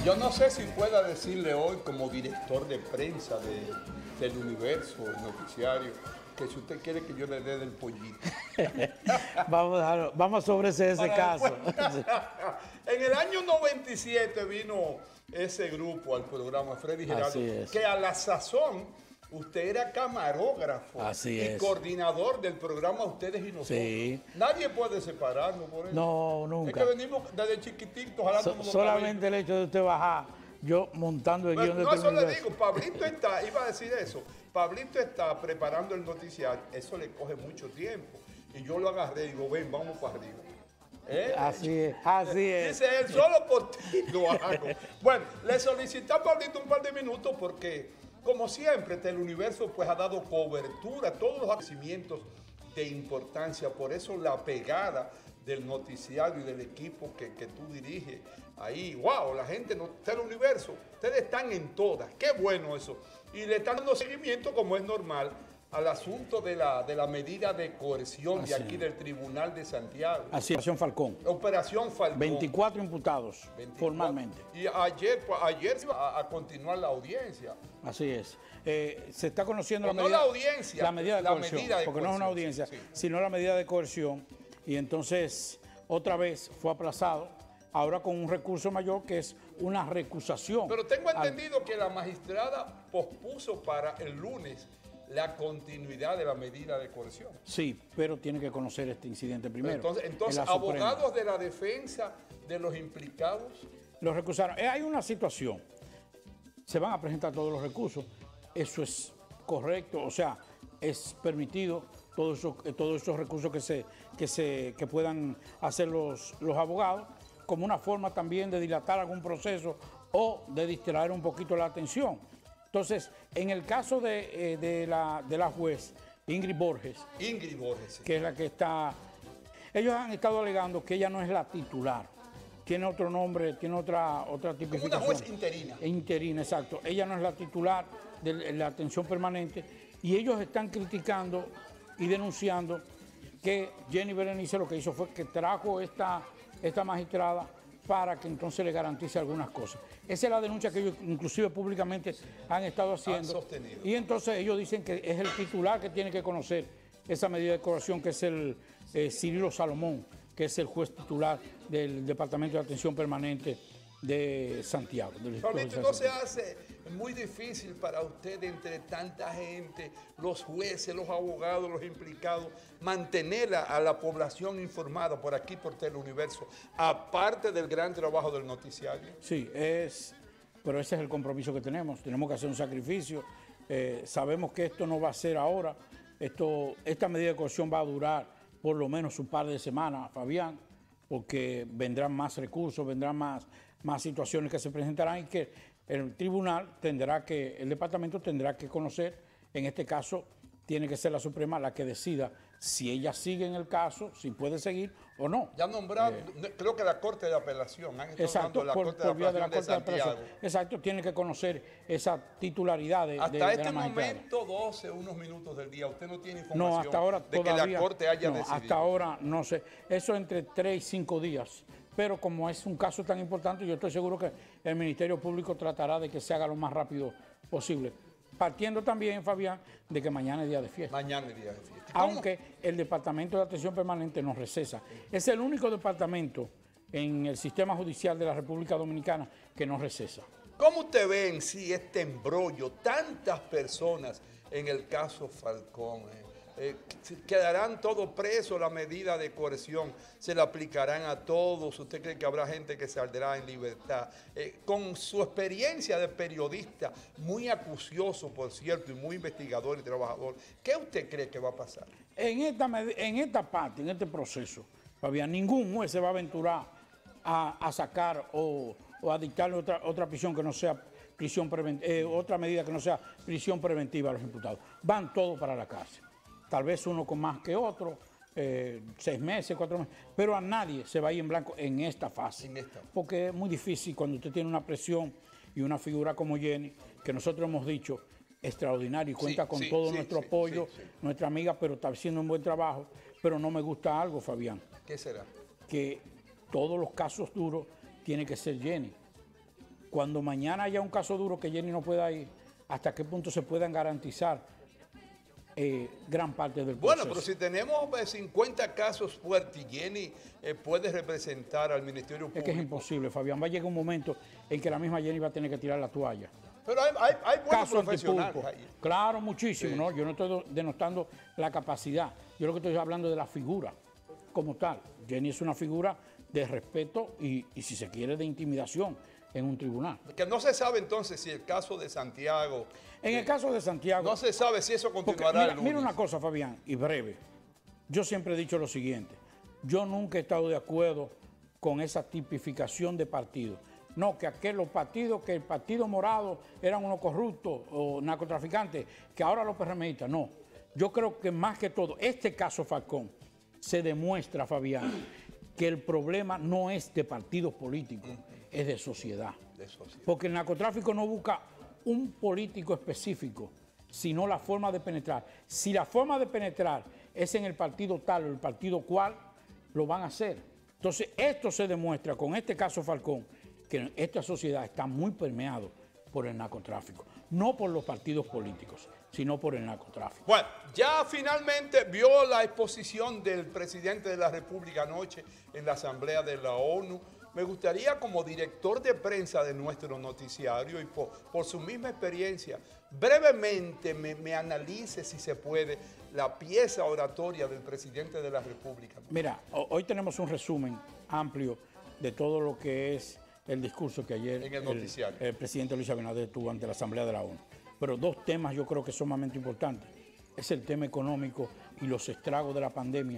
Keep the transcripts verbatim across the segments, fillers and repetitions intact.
Yo no sé si pueda decirle hoy como director de prensa de, del Universo, el noticiario, que si usted quiere que yo le dé del pollito. vamos, a dejarlo, vamos a sobreseer ese Para caso. después. En el año noventa y siete vino ese grupo al programa, Freddy Geraldo, que a la sazón usted era camarógrafo Así y es. coordinador del programa Ustedes y Nosotros. Sí. Nadie puede separarnos por eso. No, nunca. Es que venimos desde chiquititos jalando so, Solamente el hecho de usted bajar, yo montando el guión de No, eso universo. le digo, Pablito está, iba a decir eso, Pablito está preparando el noticiario, eso le coge mucho tiempo. Y yo lo agarré y digo, ven, vamos para arriba. ¿Eh? Así es, así es. Dice él, solo por ti lo hago. Bueno, le solicité a Pablito un par de minutos porque, como siempre, Teleuniverso pues ha dado cobertura a todos los acontecimientos de importancia. Por eso la pegada del noticiario y del equipo que, que tú diriges. Ahí, wow, la gente, no, Teleuniverso, ustedes están en todas. Qué bueno eso. Y le están dando seguimiento, como es normal, al asunto de la, de la medida de coerción Así. de aquí del Tribunal de Santiago. Así, Operación Falcón. Operación Falcón. veinticuatro imputados, veinticuatro, formalmente. Y ayer, ayer se va a, a continuar la audiencia. Así es. Eh, se está conociendo la medida, no la audiencia, la medida de la coerción, medida de porque coerción, no es una audiencia, sí, sí. sino la medida de coerción. Y entonces, otra vez fue aplazado, ahora con un recurso mayor que es una recusación. Pero tengo entendido al... que la magistrada pospuso para el lunes la continuidad de la medida de coerción. Sí, pero tiene que conocer este incidente primero. Entonces, entonces abogados de la defensa de los implicados los recusaron. Eh, hay una situación, se van a presentar todos los recursos, eso es correcto, o sea, es permitido todos esos, todos esos recursos que, se, que, se, que puedan hacer los, los abogados, como una forma también de dilatar algún proceso o de distraer un poquito la atención. Entonces, en el caso de, eh, de, la, de la juez Ingrid Borges, Ingrid Borges, sí. que es la que está, ellos han estado alegando que ella no es la titular, tiene otro nombre, tiene otra, otra tipificación. Como una juez interina. Interina, exacto. Ella no es la titular de la atención permanente y ellos están criticando y denunciando que Jenny Berenice lo que hizo fue que trajo esta, esta magistrada para que entonces le garantice algunas cosas. Esa es la denuncia que ellos inclusive públicamente han estado haciendo. Han sostenido. Y entonces ellos dicen que es el titular que tiene que conocer esa medida de coerción, que es el eh, Cirilo Salomón, que es el juez titular del Departamento de Atención Permanente de Santiago. Pablito, no se hace muy difícil para usted, entre tanta gente, los jueces, los abogados, los implicados, mantener a, a la población informada por aquí, por Teleuniverso, aparte del gran trabajo del noticiario? Sí, es, pero ese es el compromiso que tenemos. Tenemos que hacer un sacrificio. Eh, sabemos que esto no va a ser ahora. Esto, esta medida de coerción va a durar por lo menos un par de semanas, Fabián, porque vendrán más recursos, vendrán más, más situaciones que se presentarán y que el tribunal tendrá que, el departamento tendrá que conocer, en este caso tiene que ser la Suprema la que decida si ella sigue en el caso, si puede seguir o no. Ya nombraron, eh, creo que la Corte de Apelación, han estado exacto, la por, Corte por de vía de la Apelación Corte de de Apelación. Exacto, tiene que conocer esa titularidad de, hasta de, de este la magistrada. momento, doce, unos minutos del día, usted no tiene información no, hasta ahora de todavía, que la Corte haya no, decidido. Hasta ahora no sé, eso entre tres y cinco días. Pero como es un caso tan importante, yo estoy seguro que el Ministerio Público tratará de que se haga lo más rápido posible. Partiendo también, Fabián, de que mañana es día de fiesta. Mañana es día de fiesta. Aunque el Departamento de Atención Permanente no recesa. Es el único departamento en el sistema judicial de la República Dominicana que no recesa. ¿Cómo usted ve en sí este embrollo? Tantas personas en el caso Falcón. Eh? Eh, quedarán todos presos, la medida de coerción se la aplicarán a todos. ¿Usted cree que habrá gente que saldrá en libertad? Eh, con su experiencia de periodista, muy acucioso por cierto, y muy investigador y trabajador, ¿qué usted cree que va a pasar? En esta, en esta parte, en este proceso, Fabián, ningún juez se va a aventurar a, a sacar o, o a dictarle otra, otra prisión que no sea prisión preventiva, eh, otra medida que no sea prisión preventiva a los imputados. Van todos para la cárcel. Tal vez uno con más que otro, eh, seis meses, cuatro meses, pero a nadie se va a ir en blanco en esta fase. En esta. Porque es muy difícil cuando usted tiene una presión y una figura como Jenny, que nosotros hemos dicho, extraordinaria y cuenta sí, con sí, todo sí, nuestro sí, apoyo, sí, sí. nuestra amiga, pero está haciendo un buen trabajo. Pero no me gusta algo, Fabián. ¿Qué será? Que todos los casos duros tiene que ser Jenny. cuando mañana haya un caso duro que Jenny no pueda ir, ¿hasta qué punto se puedan garantizar eh, gran parte del proceso? Bueno, pero si tenemos eh, cincuenta casos fuertes y Jenny eh, puede representar al Ministerio Público. Es que es imposible, Fabián. Va a llegar un momento en que la misma Jenny va a tener que tirar la toalla. Pero hay, hay, hay buenos Caso profesionales antipulpo. ahí. Claro, muchísimo, Sí. ¿no? Yo no estoy denostando la capacidad. Yo lo que estoy hablando de la figura como tal. Jenny es una figura de respeto y, y si se quiere, de intimidación en un tribunal. Que no se sabe entonces si el caso de Santiago... En eh, el caso de Santiago... No se sabe si eso porque continuará mira, el lunes. mira una cosa, Fabián, y breve. Yo siempre he dicho lo siguiente. Yo nunca he estado de acuerdo con esa tipificación de partido. No, que aquel, los partidos, que el Partido Morado eran unos corruptos o narcotraficantes, que ahora los PRMistas, no. Yo creo que más que todo, este caso Falcón se demuestra, Fabián, que el problema no es de partidos políticos, es de sociedad. De sociedad. Porque el narcotráfico no busca un político específico, sino la forma de penetrar. Si la forma de penetrar es en el partido tal o el partido cual, lo van a hacer. Entonces, esto se demuestra con este caso Falcón, que esta sociedad está muy permeada por el narcotráfico. No por los partidos políticos, sino por el narcotráfico. Bueno, ya finalmente vio la exposición del presidente de la República anoche en la Asamblea de la ONU. Me gustaría, como director de prensa de nuestro noticiario y por, por su misma experiencia, brevemente me, me analice, si se puede, la pieza oratoria del presidente de la República. Mira, hoy tenemos un resumen amplio de todo lo que es el discurso que ayer En el noticiario. el, el presidente Luis Abinader tuvo ante la Asamblea de la ONU. Pero dos temas yo creo que son sumamente importantes. Es el tema económico y los estragos de la pandemia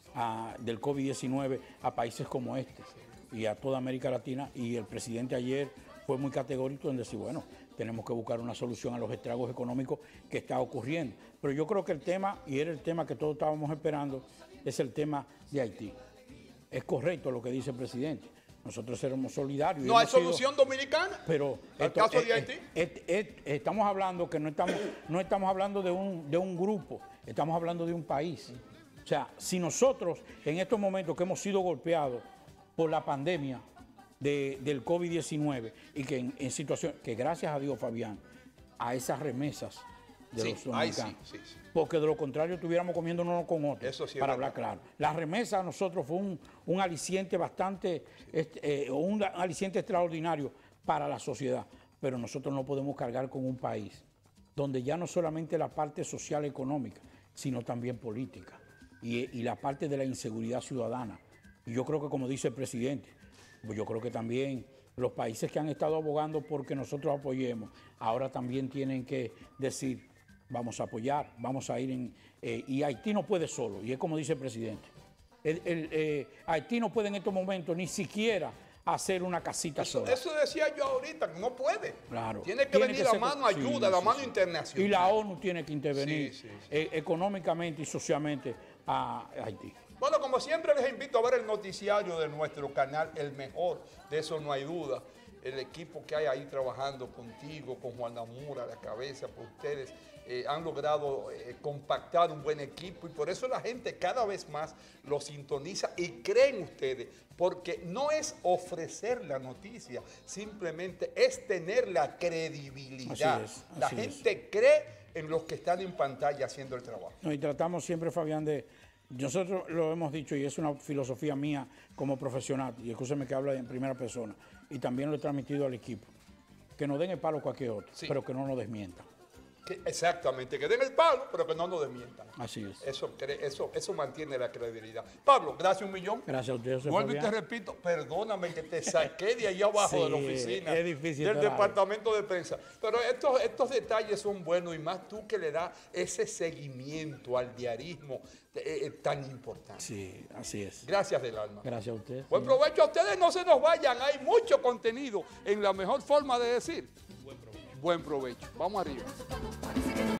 a, del COVID diecinueve a países como este y a toda América Latina. Y el presidente ayer fue muy categórico en decir, bueno, tenemos que buscar una solución a los estragos económicos que está ocurriendo. Pero yo creo que el tema, y era el tema que todos estábamos esperando, es el tema de Haití. Es correcto lo que dice el presidente. Nosotros seremos solidarios. ¿No hay hemos sido- solución dominicana? Pero ¿Al esto- caso eh, de Haití? eh, eh, eh, estamos hablando que no estamos, no estamos hablando de un, de un grupo, estamos hablando de un país. O sea, si nosotros en estos momentos que hemos sido golpeados por la pandemia de- del COVID diecinueve y que en, en situación, que gracias a Dios, Fabián, a esas remesas de Sí, los ahí sí, dominicanos. sí, sí. Porque de lo contrario estuviéramos comiéndonos uno con otro, Eso sí es para verdad. hablar claro. La remesa a nosotros fue un, un aliciente bastante, este, eh, un aliciente extraordinario para la sociedad, pero nosotros no podemos cargar con un país donde ya no solamente la parte social económica, sino también política y, y la parte de la inseguridad ciudadana. Y yo creo que, como dice el presidente, pues yo creo que también los países que han estado abogando porque nosotros apoyemos, ahora también tienen que decir, vamos a apoyar, vamos a ir en... eh, y Haití no puede solo, y es como dice el presidente. El, el, eh, Haití no puede en estos momentos ni siquiera hacer una casita Eso, sola. eso decía yo ahorita, que no puede. Claro. Tiene que venir la ser- mano sí, ayuda, la sí, mano sí. internacional. Y la ONU tiene que intervenir Sí, sí, sí. eh, económicamente y socialmente a Haití. Bueno, como siempre les invito a ver el noticiario de nuestro canal, el mejor, de eso no hay duda. El equipo que hay ahí trabajando contigo, con Juan Namura a la cabeza, por ustedes, eh, han logrado eh, compactar un buen equipo y por eso la gente cada vez más lo sintoniza y creen ustedes, porque no es ofrecer la noticia, simplemente es tener la credibilidad. Así es, la así es. gente cree en los que están en pantalla haciendo el trabajo. No, y tratamos siempre, Fabián, de... Nosotros lo hemos dicho y es una filosofía mía como profesional, y escúcheme que habla en primera persona, y también lo he transmitido al equipo, que nos den el palo cualquier otro, Sí. pero que no nos desmientan. Que- exactamente, que den el palo, pero que no nos desmientan. Así es. Eso, cre- eso, eso mantiene la credibilidad. Pablo, gracias un millón. Gracias a usted, José Vuelvo y Fabián. te repito, perdóname que te saqué de ahí abajo Sí, de la oficina, es difícil del estar ahí. departamento de prensa. Pero estos, estos detalles son buenos y más tú que le das ese seguimiento al diarismo eh, eh, tan importante. Sí, así es. Gracias del alma. Gracias a usted. Buen provecho a ustedes, no se nos vayan, hay mucho contenido en la mejor forma de decir. Buen provecho. Buen provecho. Vamos arriba.